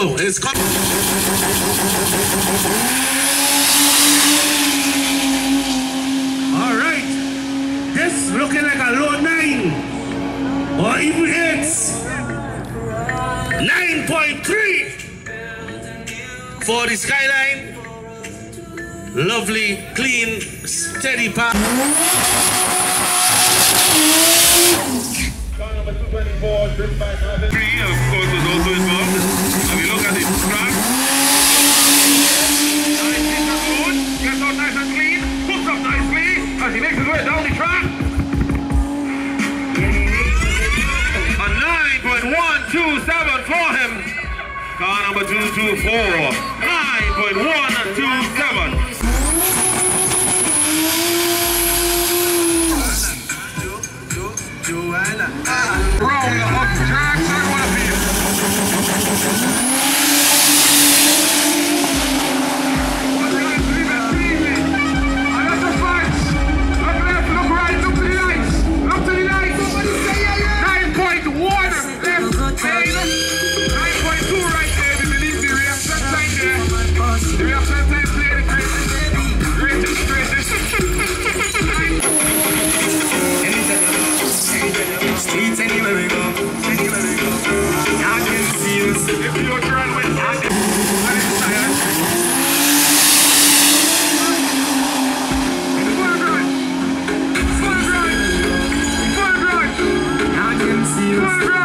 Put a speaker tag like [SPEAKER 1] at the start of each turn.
[SPEAKER 1] go. It's coming. All right. This looking like a low 9 or even 8. 9.3 for the Skyline. Lovely, clean, steady path.
[SPEAKER 2] Car number 224, driven by Marvin. Three, of course, was also involved. And we look at the track. Nice, good. Gets out nice and clean. Hooks up nicely as he makes his way down the track. A 9.127 for him. Car number 224. 9.127. Roll the hook track, so I want to be. One right, three left, easy. And that's the fight. Look left, look right, look to the lights. Look to the lights. 9.1 left, baby. 9.2 right there, we believe the reaction time there. The reaction time play the greatest. Streets anywhere we go, I can see us. If you're trying with us, I can see us.